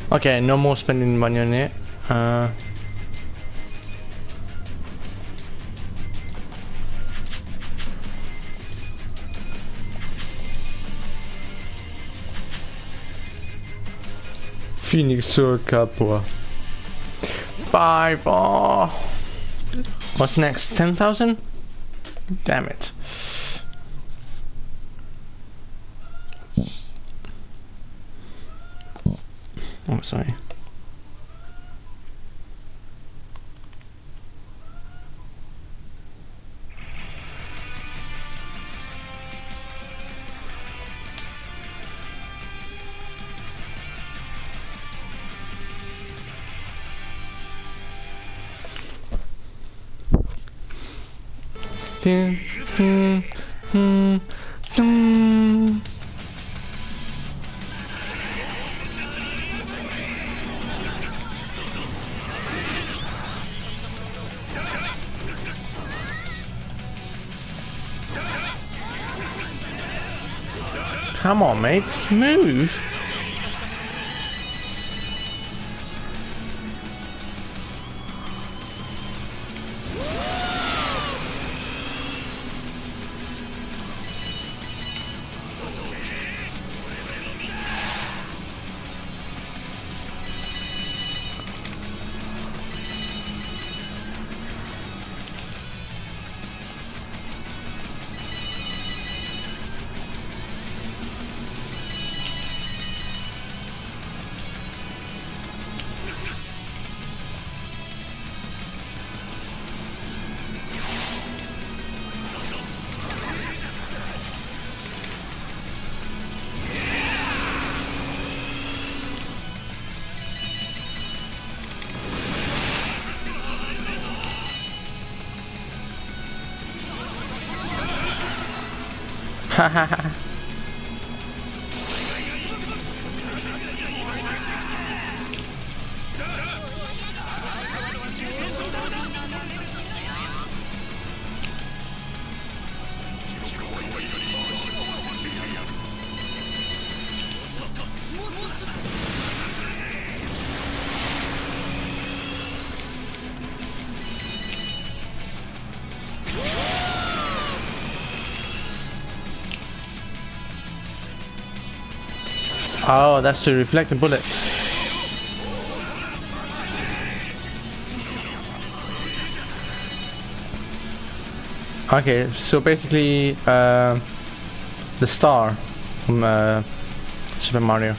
Okay, no more spending money on it. Phoenix Sword Capua. 5. Oh. What's next? 10,000? Damn it. Oh, sorry. Come on, mates, move! Hahaha. Oh, that's to reflect the bullets. Okay, so basically, the star from Super Mario.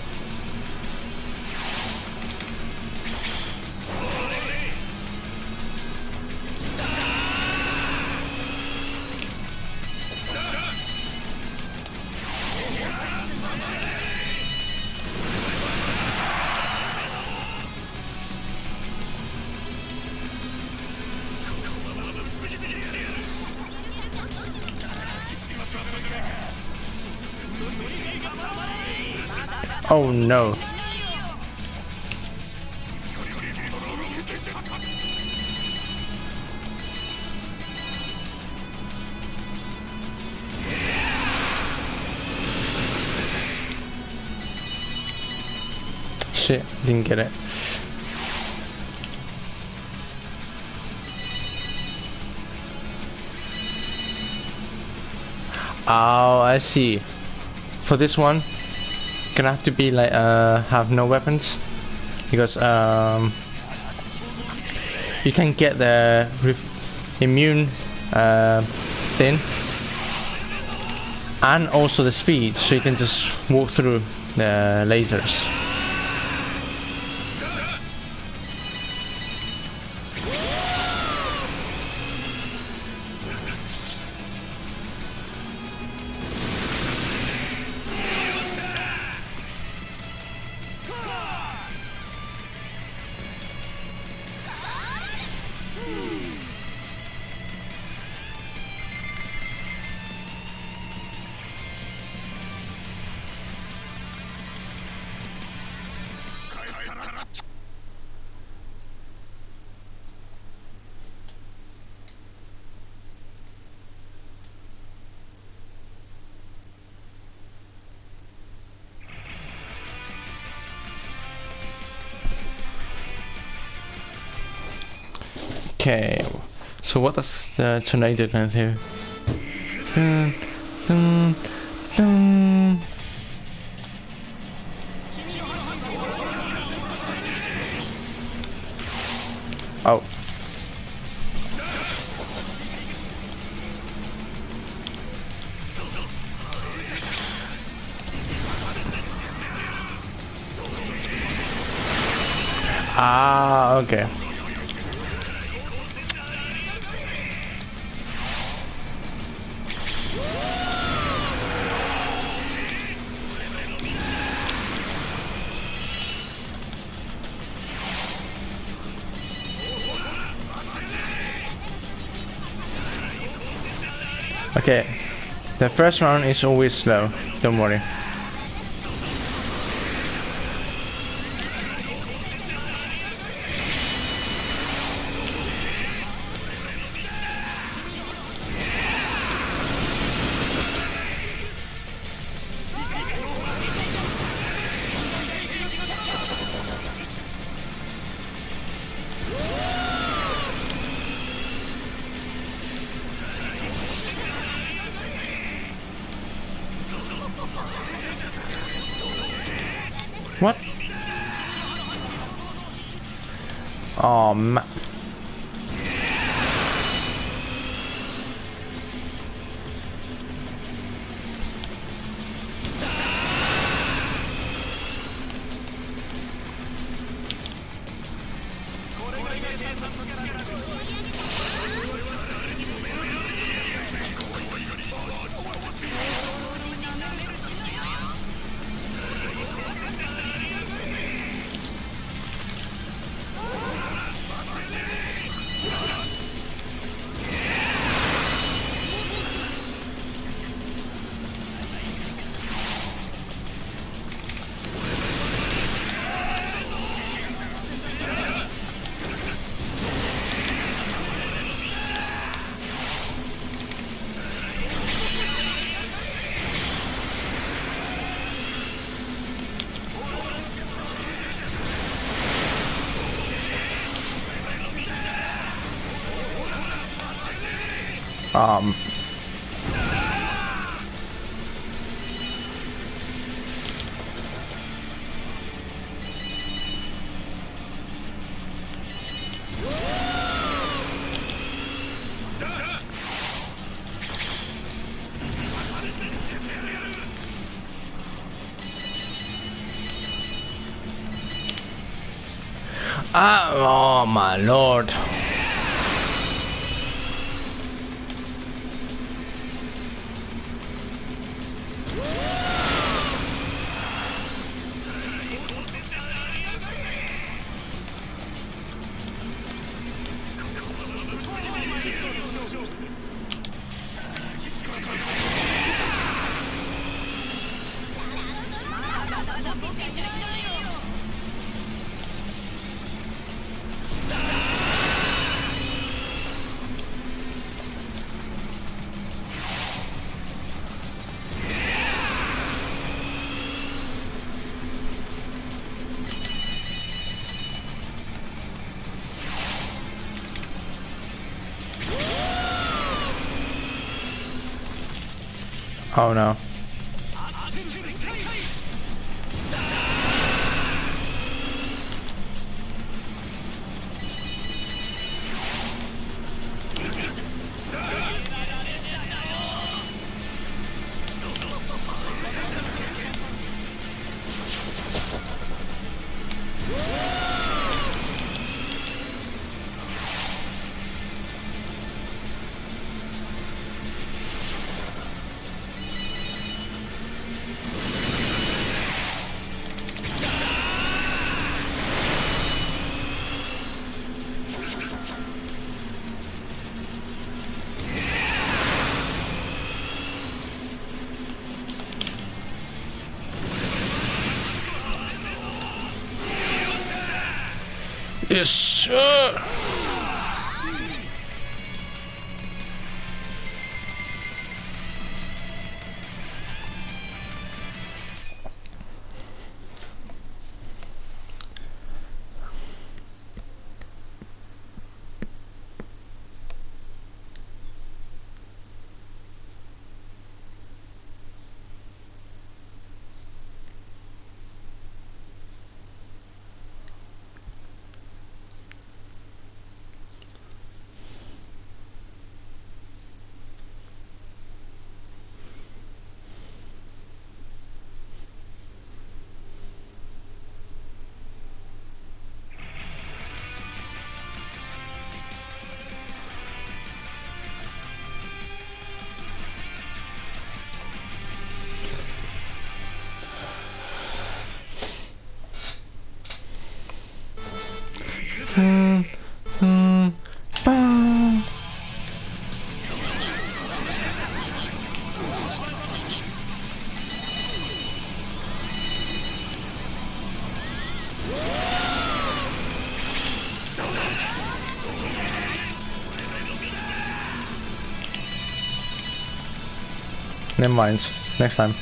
Oh no. Shit, didn't get it. Oh, I see. For this one, gonna have to be like have no weapons, because you can get the immune thing and also the speed, so you can just walk through the lasers. Okay, so what does the tornado gonna do? Dun, dun, dun. Oh. Ah, okay. Okay, the first round is always slow, don't worry. What? Oh man. Um. Oh my lord. Oh no. Yes, sir. Never mind. Next time.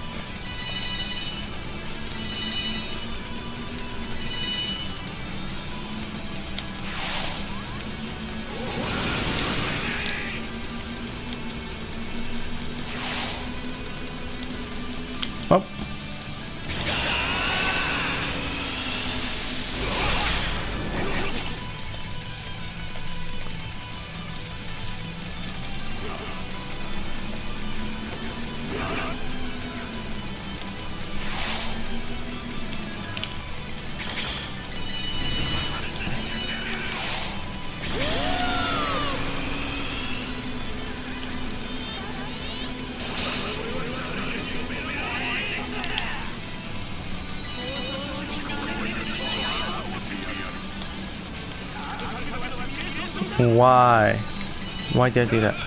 Oh. Why? Why did I do that?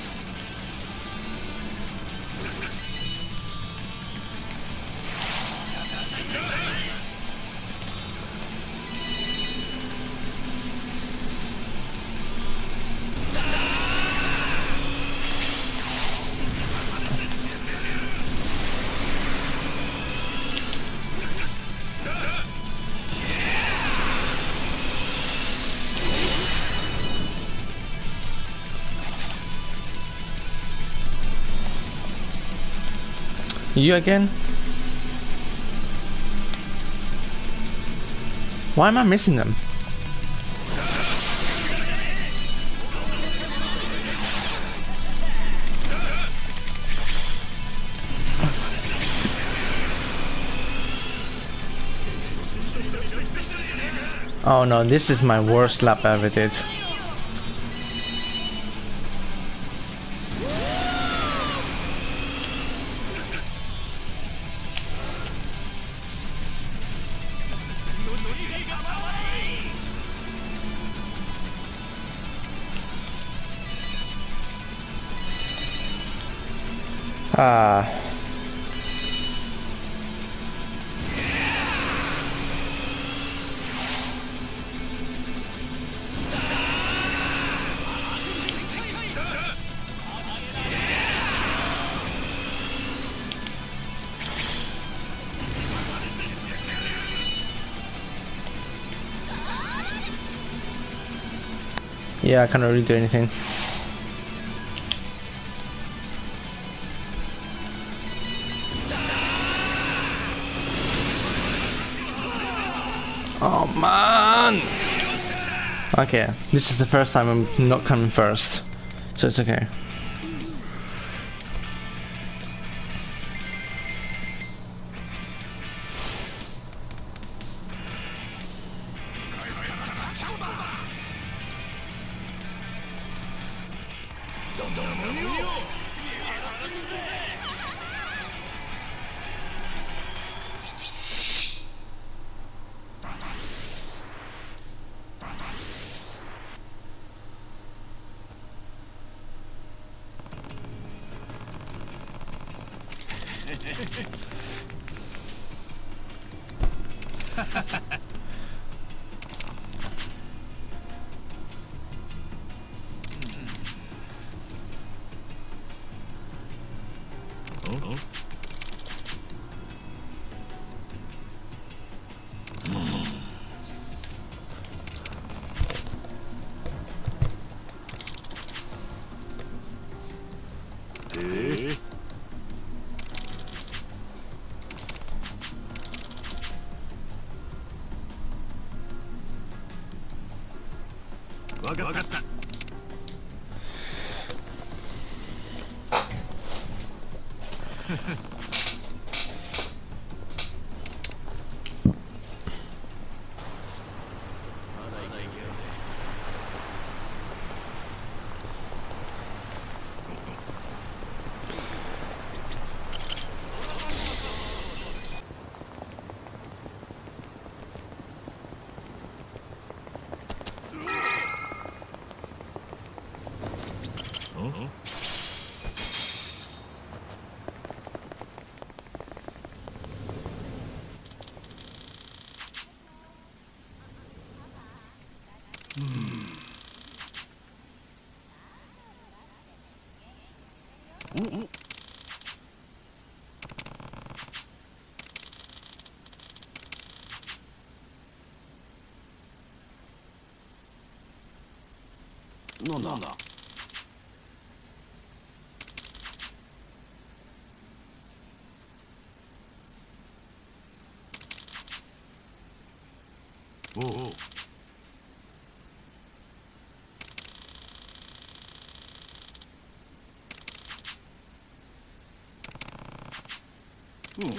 You again? Why am I missing them? Oh no, this is my worst lap I ever did. Ah. Yeah, I can't really do anything. Oh man! Okay, this is the first time I'm not coming first, so it's okay. なんだ。おう。うん。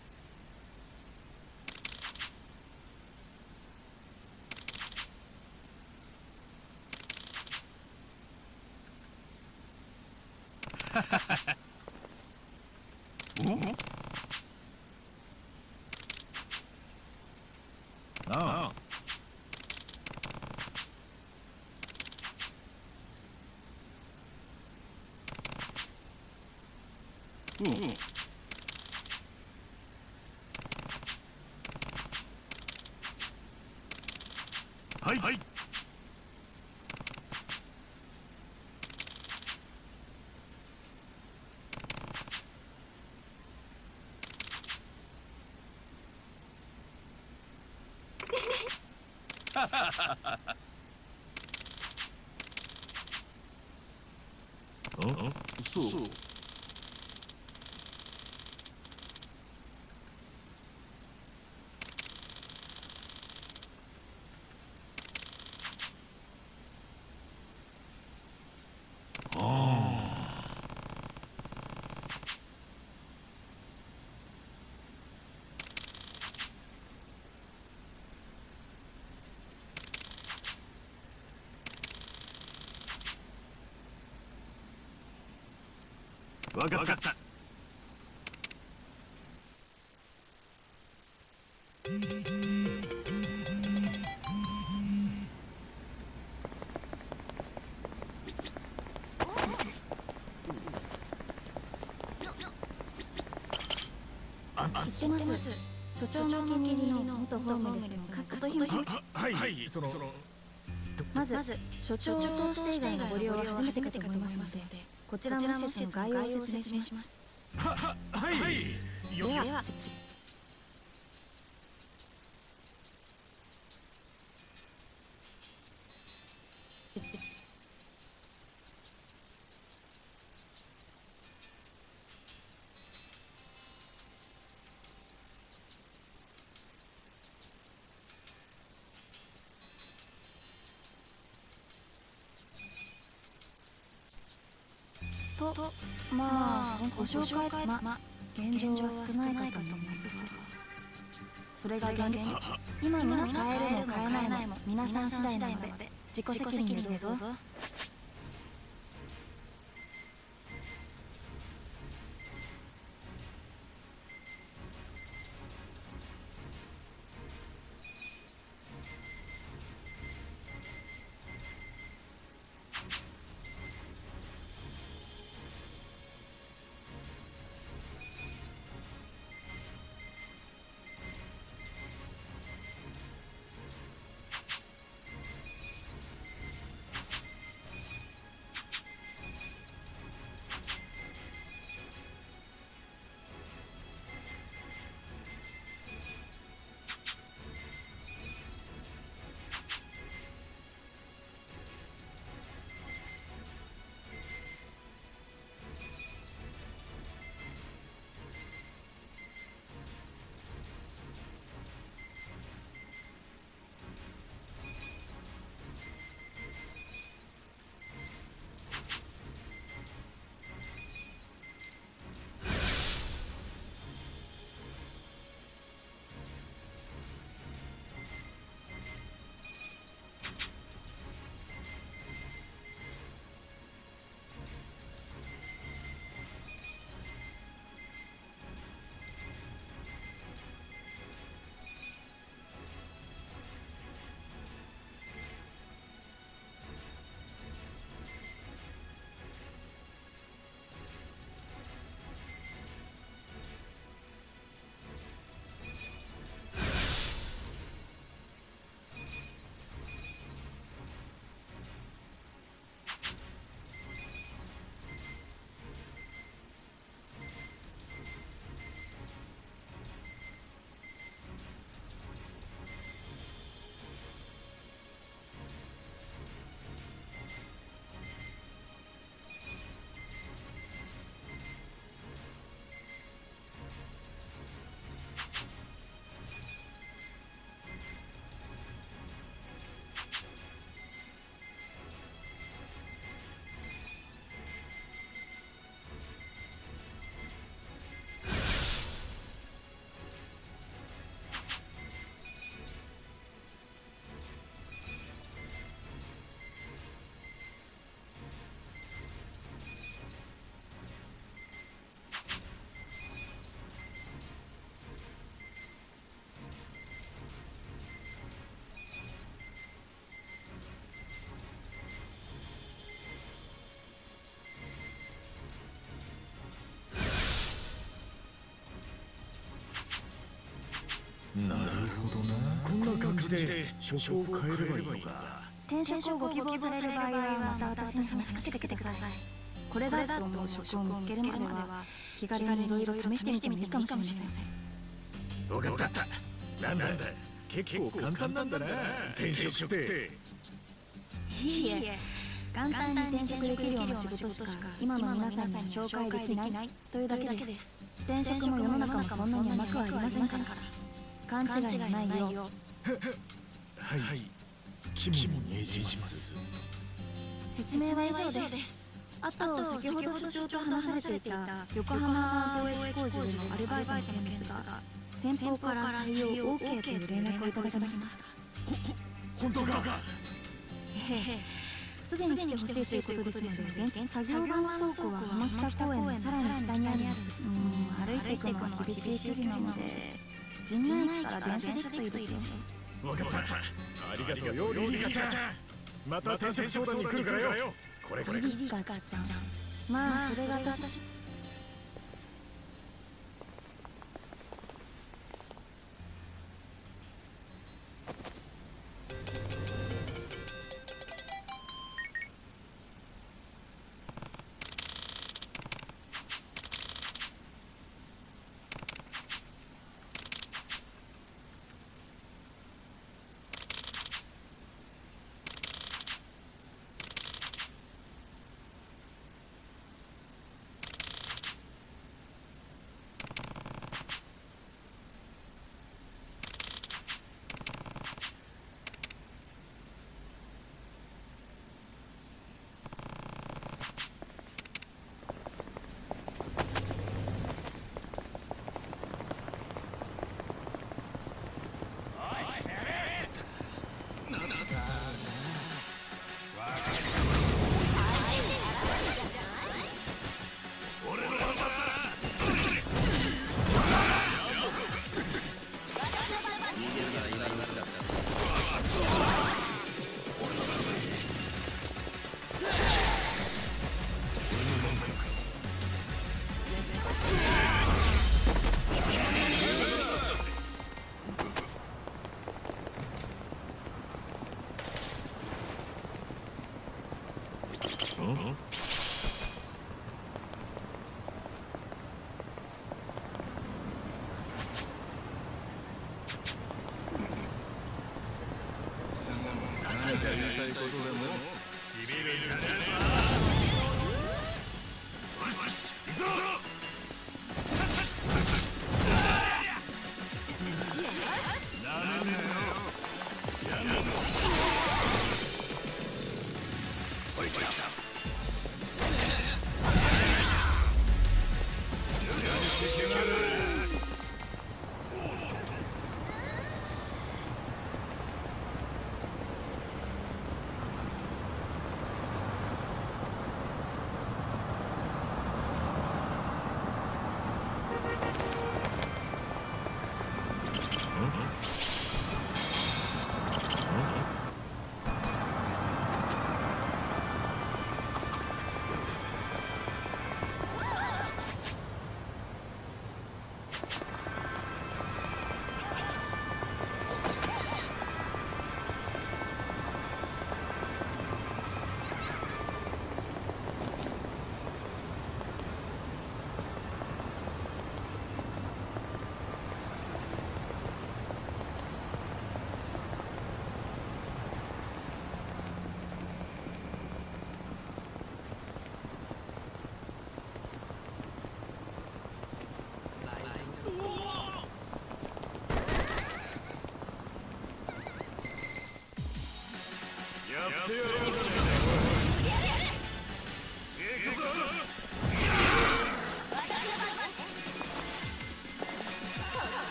ああ。うん。はい。はい。そう。わかった。 知ってます。所長のお気に入りの元ホームレスのカスト姫。 はい。 まず所長を通して以外のご利用は初めてかと思いますので、こちらの施設の概要を説明します。 はい。 ではと、まあご紹介現状は少ないかと思いますが、それが今に買えるも買えないも皆さん次第なので自己責任でどうぞ。 じで職を変えればいいのか。 転職をご希望される場合はまた私に話しかけてください。これだと思う職を見つけるまでは気軽にいろいろ試してみてもいいかもしれません。 分かった。なんだ結構簡単なんだな転職って。 いいえ、簡単に転職できるような仕事しか今の皆さんには紹介できないというだけです。転職も世の中もそんなに甘くはありませんから、勘違いのないよう。 はい、肝に銘じます。 説明は以上です。あと先ほど所長と話されていた横浜造営工事でのアルバイトの件ですが、先方から採用 OK という連絡をいただきました。 本当か。 すでに来てほしいということですので、現地作業場の倉庫は浜北公園のさらに北にあるんです。歩いていくのは厳しい距離なので、神内駅から電車で行くといいですよ。 分かった。ありがとうよリリカちゃん。また転職相談に来るからよ。これ。 リリカちゃん。まあそれが私。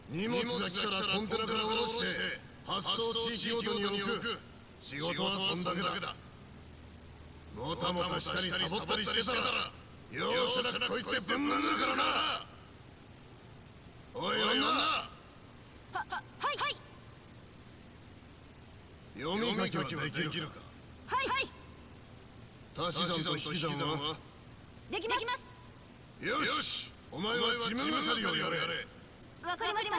荷物が来たらコンテナから下ろして発送地域ごとに置く。仕事はそんだけだ。もたもたしたりサボったりしてたら容赦なくこいつでぶん殴るからな。おい女、 はい読み書きはできるか？ はい足し算と引き算はできます。 よし、お前は事務係をやれ。 わかりました。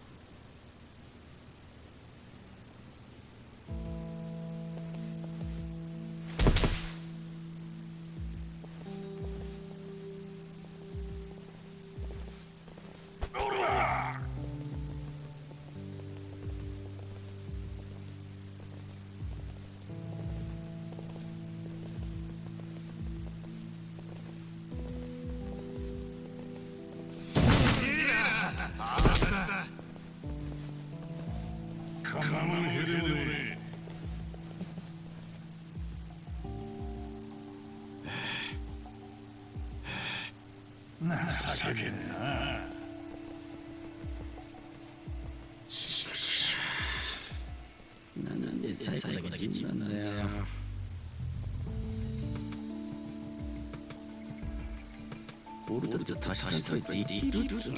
情けねえな。 なんで最後だけ自分なんだよ。俺たちは足し算できるってな。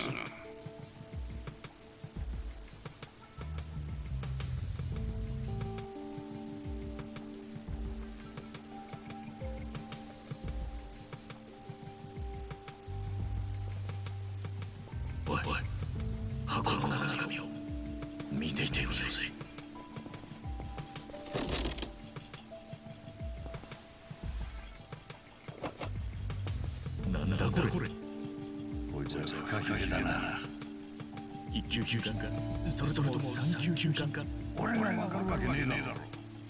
おい、箱の中身を見ていてよぜ。なんだこれ。こいつはフカヒレだな。一級球菌か、それとも三級球菌か。俺がわかるわけねえだろ。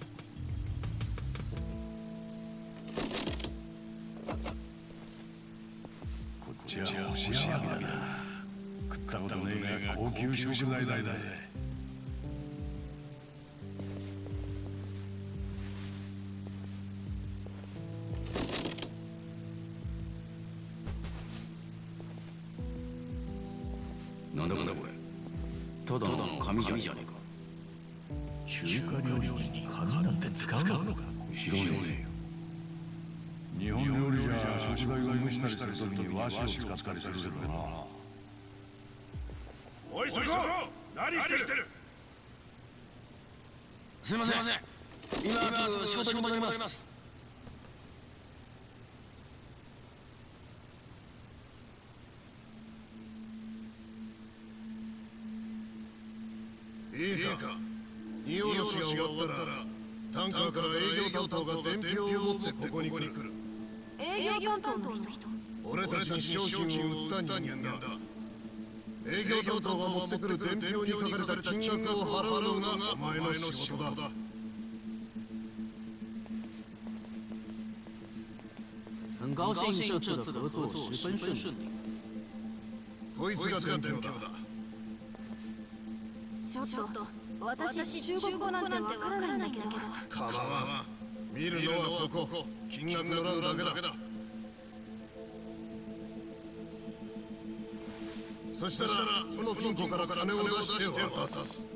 こっちは干しアワビだな。食ったことねえが高級食材だぜ。 なんだこれ。ただの紙じゃねえか。 中華料理に紙なんて使うのか？ 知らねえよ。 日本料理じゃ食材を蒸したりするときに和紙を使ったりするけどな。 おいそこ、何してる？ すいません。今すぐ仕事に戻ります。 いいか、荷下ろしが終わったらタンカーから営業担当が伝票を持ってここに来る。 営業担当の人。 俺たちに商品を売った人間だ。営業担当が持ってくる伝票に書かれた金額を払うのがお前の仕事だ。 很高兴这次的合作十分顺利。 こいつが伝票だ。 ちょっと私中国語なんてわからないんだけど。 かまわん。見るのはここ。金額の欄だけだ。そしたらこの金庫から金を出して渡す。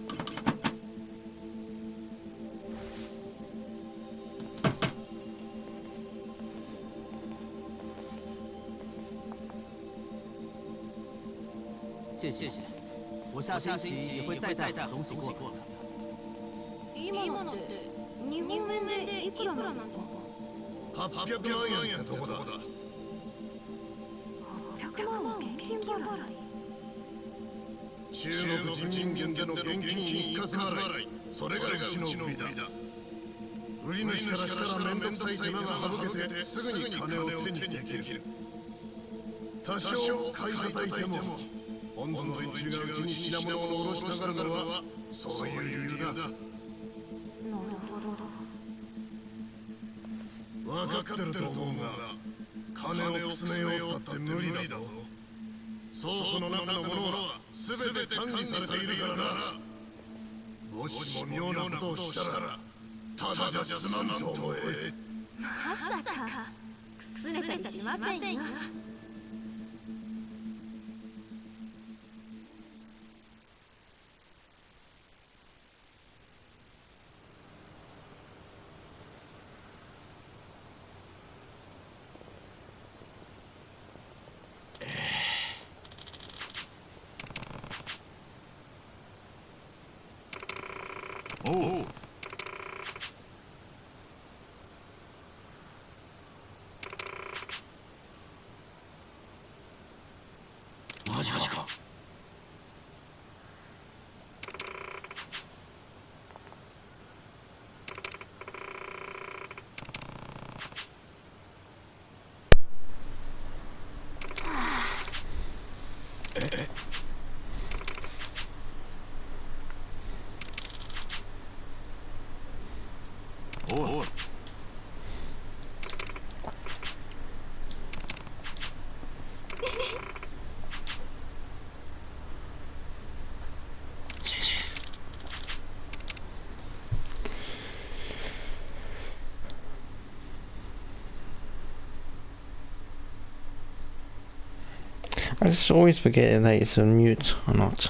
谢谢，我下星期也会再带东西过来。 今のって日本円でいくらなんですか ？800万円ってとこだ。 800万現金払い。 中国人民元での現金一括払い。それがうちの売りだ。売り主からしたら面倒くさい手間が省けてすぐに金を手にできる。多少買い叩いても本土の連中がうちに品物を卸したがるのはそういう理由だ。 なるほど。 分かってると思うが金を詰めようったって無理だぞ。倉庫の中のものは全て管理されているからな。もしも妙なことをしたらただじゃ済まんと思え。 まさかくすねたりしませんよ。 マジか。おい。 I just always forget that it's on mute or not.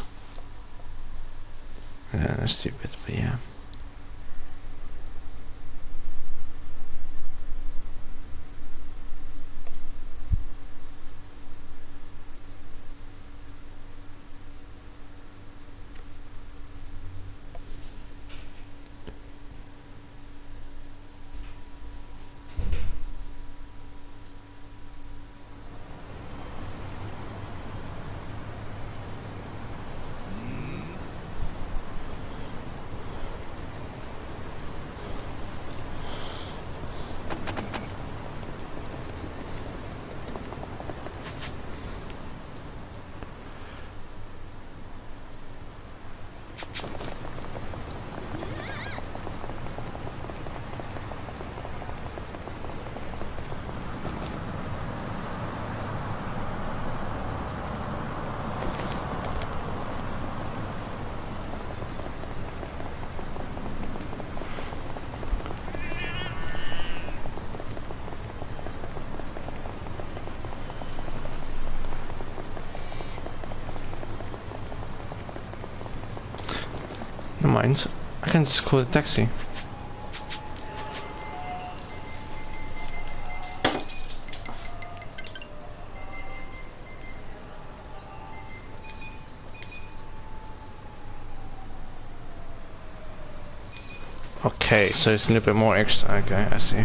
That's stupid, but yeah. Never mind. I can just call a taxi. Okay, so it's a little bit more extra. Okay, I see.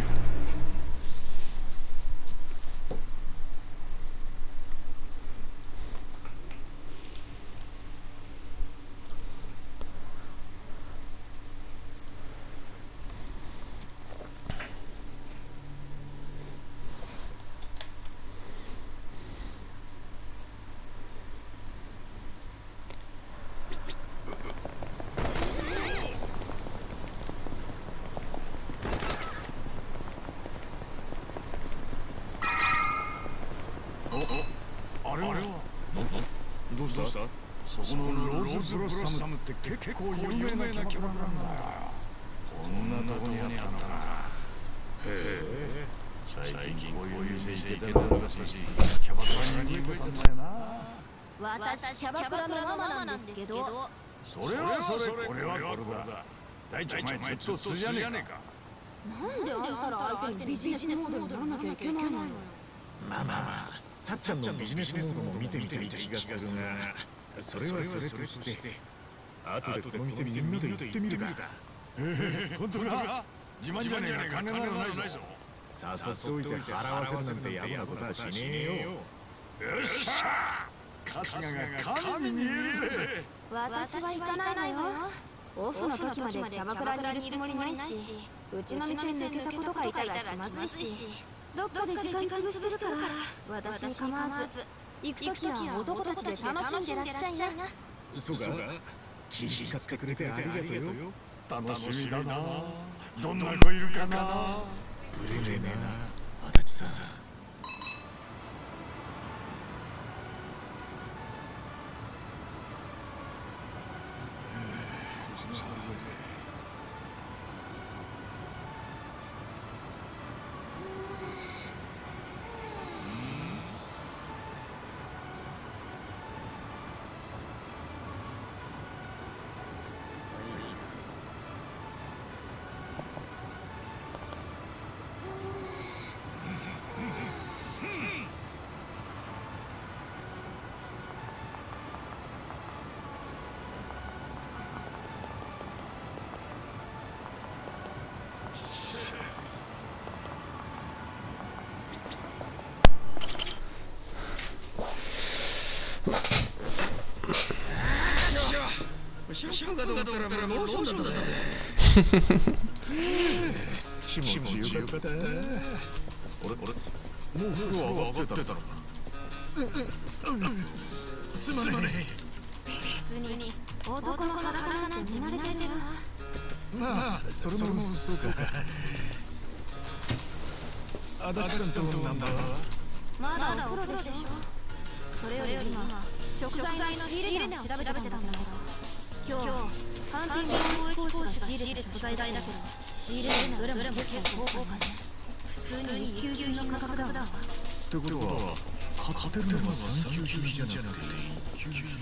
どうした？そこのローズブロッサムって結構有名なキャバクラなんだよ。こんなとこにあったな。へえ。最近こういう店行けてなかったし、キャバクラに行けたんだよな。 私キャバクラのママなんですけど。 それはそれ、これはこれだ。大ちゃんお前ちょっと筋じゃねえか。 なんであんたら相手にビジネスモードにならなきゃいけないのよ。 まあさっちゃんのビジネスモードも見てみたい気がするが、それはそれとして後でこの店みんなで行ってみるか。 本当か？自慢じゃねえか、金などないぞ。 誘っておいて払わせるなんてやぼなことはしねえよ。 よっしゃ！春日が神に言えるぜ。 私は行かないのよ。オフの時までキャバクラにいるつもりないし、うちの店抜けたことがいたら気まずいし、どっかで時間潰してるから私に構わず行く時は男たちで楽しんでらっしゃいな。 そうか、気に使ってくれてありがとうよ。 楽しみだな。どんな子いるかな。 ブレねえな、足立さん。 100分かと思ったらもうローションだったぜ。 気持ちよかった。俺もう風呂上がってたのか。すまねえ。 別に男の裸なんて見慣れてるわ。 まあそれもそうか。足立さんとナンバーはまだお風呂でしょ。それより今食材の仕入れ値を調べてたんだけど、今日ハンティング貿易講師が仕入れた食材だけど、仕入れ値どれも結構高価ね。普通に一級品の価格だわ。 ってことは買ってるのは3級品じゃなくて1級品。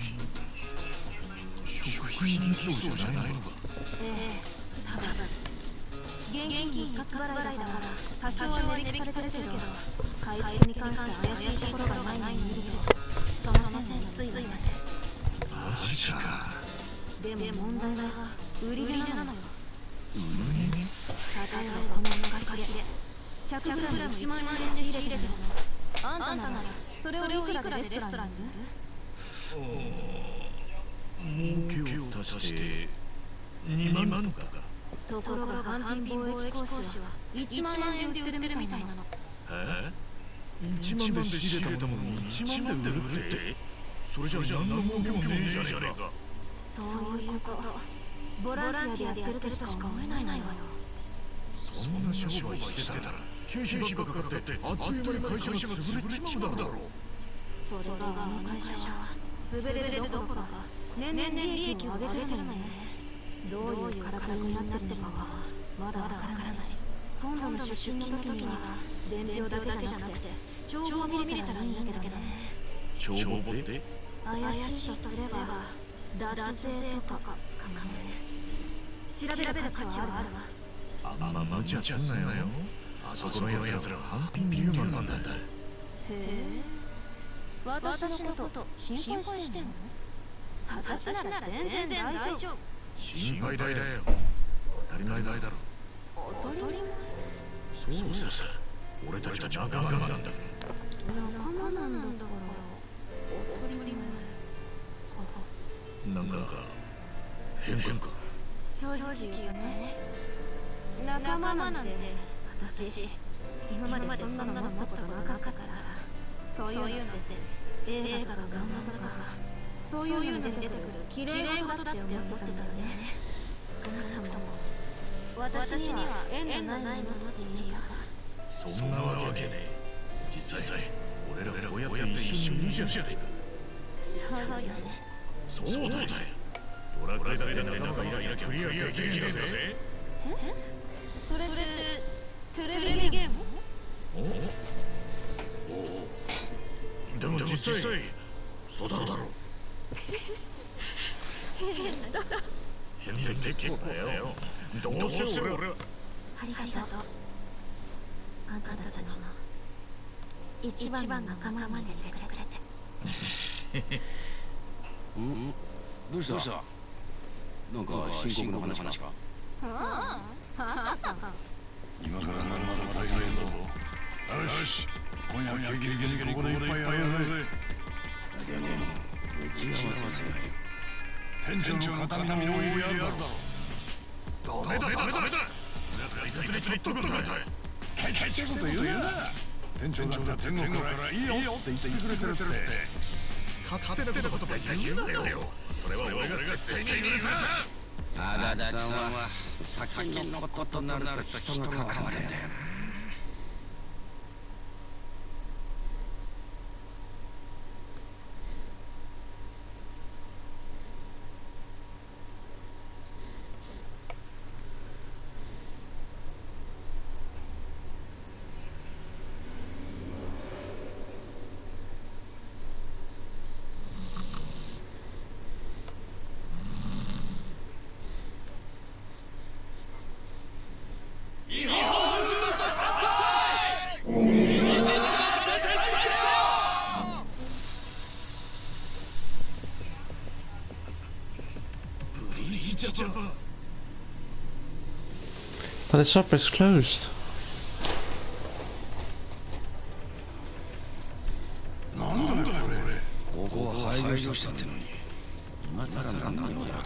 食品偽装じゃないのか。 ええ、ただ現金一括払いだから多少は値引きされてるけど、買い付けに関して怪しいところがないのに見るとその線薄いわね。 マジか。 でも問題は売り値なのよ。 売り値？ 例えばこのフカヒレ 100g1 万円で仕入れてるの。あんたならそれをいくらでレストランに売る？ 儲けを足して2万とか。 ところがハンティング貿易講師は1万円で売ってるみたいなの。 え？1万で仕入れたものに1万で売るって？それじゃ何の儲けもねえじゃねえか。 そういうこと。ボランティアでやってるとしか思えないのよ。 そんな商売してたら経費ばっかかかってあっという間に会社が潰れちまうだろう。 それがあの会社は潰れるどころか年々利益を上げてるのよね。どういうからくりになってるのかはまだわからない。今度の出勤の時には伝票だけじゃなくて帳簿を見れたらいいんだけどね。 帳簿って怪しいとすれば脱税とかかもね。調べる価値はあるわ。 あんま無茶すんなよ。あそこのやつらはハンピンビューマンなんだ。 へえ、私のこと心配してんの？私なら全然大丈夫。 心配だよ。当たり前だろ。 当たり前？ そうさ。俺たちは仲間なんだから。 仲間なんだから当たり前か。 なんか変か。 正直言うとね、仲間なんて私今までそんなの持ったことなかったから、そういうのって映画とか漫画とかそういうのに出てくる綺麗事だって思ってたんだよね。少なくとも私には縁のないものっていうか。 そんなわけねえ。実際俺らこうやって一緒にいるじゃねえか。 そうよね。 そうだよ。ドラクエだって仲間がいなきゃクリアできねえんだぜ。 それってテレビゲーム？ おお。でも実際そうだろう。変って結構だよ。どうせ俺は。 ありがとう。あんたたちの一番の仲間に入れてくれて。 どうした？なんか深刻な話か？ まさか。 今からまだまだ大変だぞ。よし、今夜はゲゲゲにここで一杯やろうぜ。 でも打ち合わせがよ。 店長の形見の思い出あるだろ。 ダメだ。ちょっとください。 ケチなこと言うな。店長だって天国からいいよって言ってくれてるって。 勝手なことばっかり言うなよ。それは俺が絶対に言うな。 足立さんは先のことになると人が関わるんだよな。 But the shop is closed. なんだよそれ。 ここは廃業したってのに今さら何の用だ。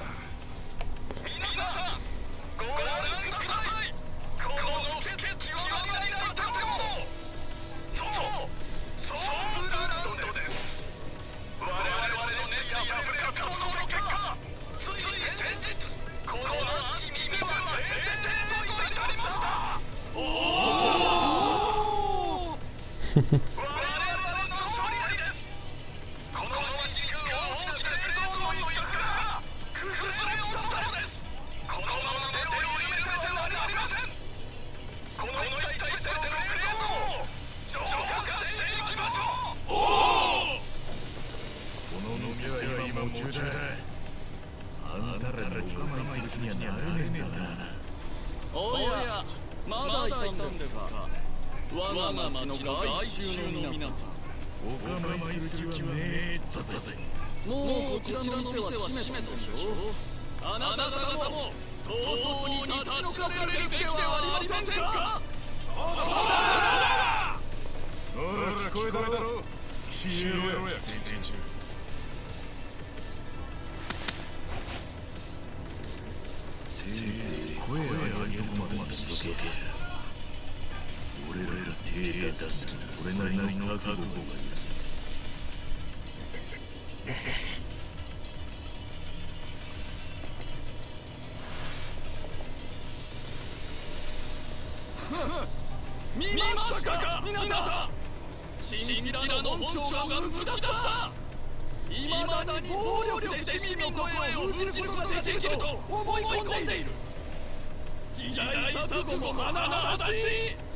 おや、まだいたんですか。我が町の外周の皆さん、 お構いする気はねえっつったぜ。 もうこちらの店は閉めたでしょ。あなた方も早々に立ち退かれるべきではありませんか。 ほら聞こえただろ。消えろや寄生虫。せいぜい声を上げるまでにしとけ。俺ら手出すにそれなりの覚悟がいる。 見ましたか皆さん。シンビラの本性が動き出した。未だに暴力で市民の声を封じることができると思い込んでいる。時代錯誤も甚だしい。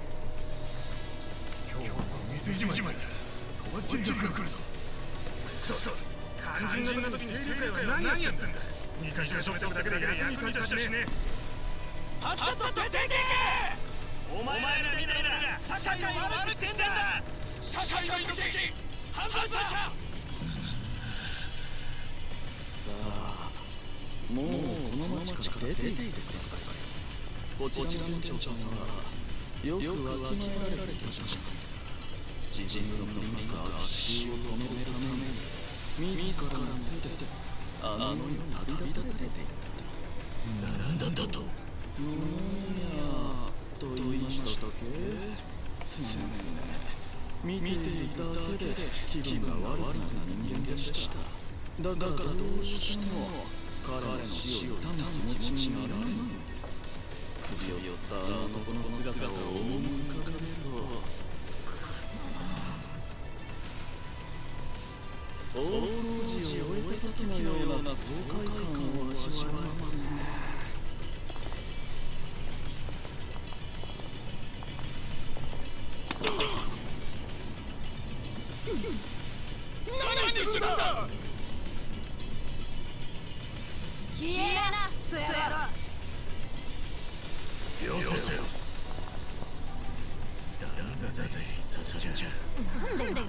今日は店じまいだ。とばっちりが来るぞ。くそ、肝心な時に正解は何やってんだ。2回しかしょってるだけで役に立ちゃしねえ。 さっさと出ていけ。お前らみたいな社会を悪くしてんだ。社会の敵、犯罪者。さあ、もうこの町から出ていてください。こちらの店長さんはよくわきまえられていました。自分の国が悪習を止めるために自らの手であの世に旅立てていった。 なんだと。 いやと言いましたっけ。すみません。見ていただけで気分が悪くなった人間でした。だからどうしても彼の死を悼む気持ちにならないんです。首をつった男の姿を思い浮かべると、大掃除を終えた時のような爽快感を味わえますね。何するんだ。 消えな、スエロ。 よせよ。ダメだぜ、さっちゃん。 なんでよ。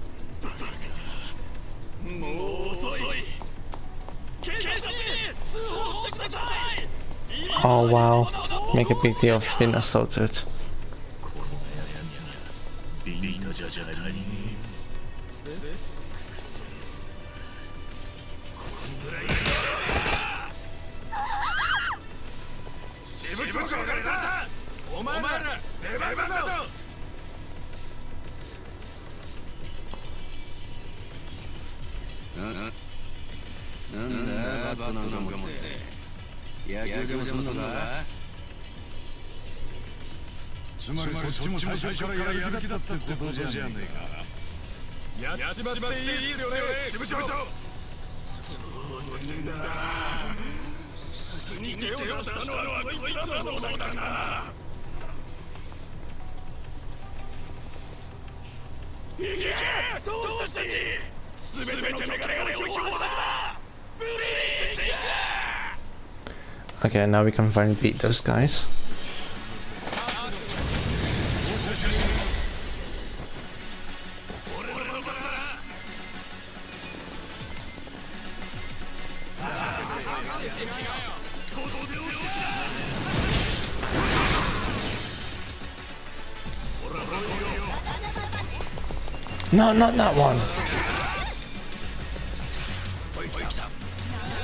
もう遅い。警察に通報してください。 Oh wow, make a big deal of being assaulted. このやつにビリーのじゃ足りねえ。くそ。ここぐらい。支部長が出た。お前ら出番だぞ。 なんだバットなんか持って野球でもすんのか。 つまりそっちも最初からやる気だったってことじゃねえか。 やっちまっていいですよね、支部長。当然だ。先に手を出したのはこいつらの方だな。行け、どうしたち。すべての流れを漂白だ。ブリーチ。 Okay, now we can finally beat those guys. No, not that one.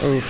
Oof.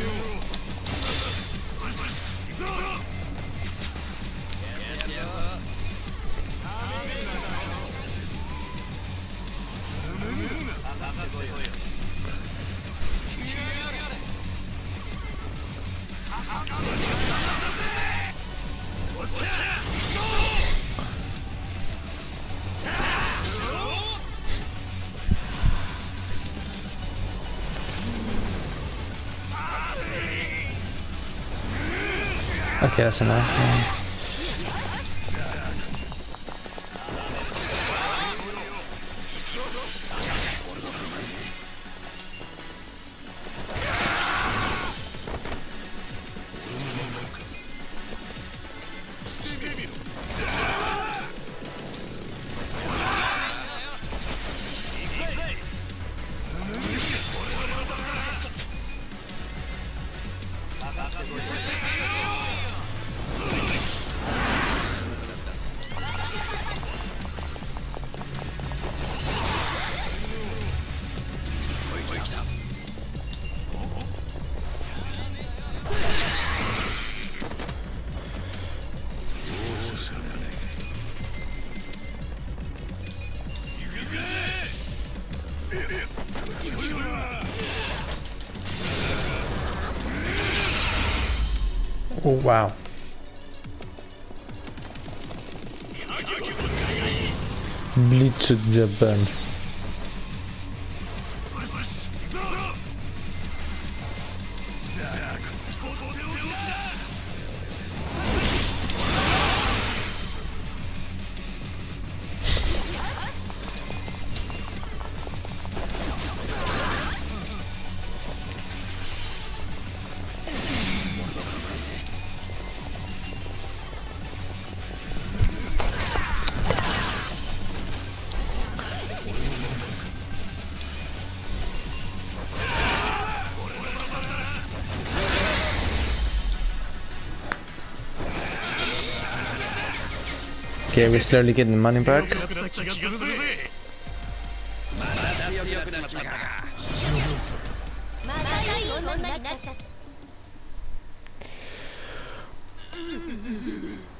Okay, that's enough. Oh wow. Blitzed Japan. Okay, we're slowly getting the money back. またいい女になっちゃった。